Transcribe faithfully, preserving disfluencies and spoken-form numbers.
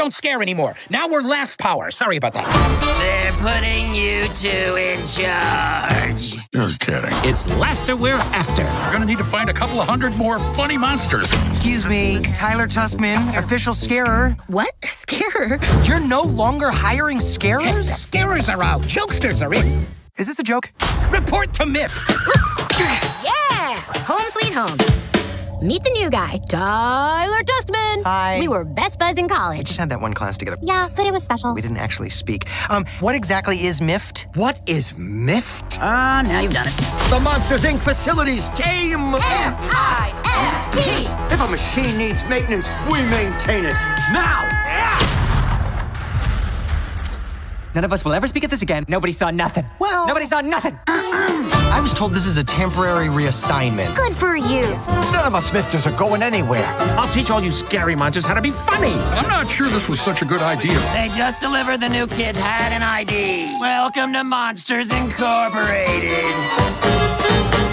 don't scare anymore. Now we're laugh power. Sorry about that. They're putting you two in charge. Just kidding. It's laughter we're after. We're gonna need to find a couple of hundred more funny monsters. Excuse me, Tyler Tussman, official scarer. What? Scarer? You're no longer hiring scarers? Hey, the scarers are out. Jokesters are in. Is this a joke? Report to Miffed. Yeah! Home sweet home. Meet the new guy, Tyler Tussman. Hi. We were best buds in We college. just had that one class together. Yeah, but it was special. We didn't actually speak. Um, what exactly is Miffed? What is Miffed? Ah, now you've done it. The Monsters, Incorporated facilities team. M I F T! If a machine needs maintenance, we maintain it. Now! None of us will ever speak at this again. Nobody saw nothing. Well- Nobody saw nothing. I was told this is a temporary reassignment. Good for you. None of us Mifters are going anywhere. I'll teach all you scary monsters how to be funny. I'm not sure this was such a good idea. They just delivered the new kids had an I D. Welcome to Monsters Incorporated.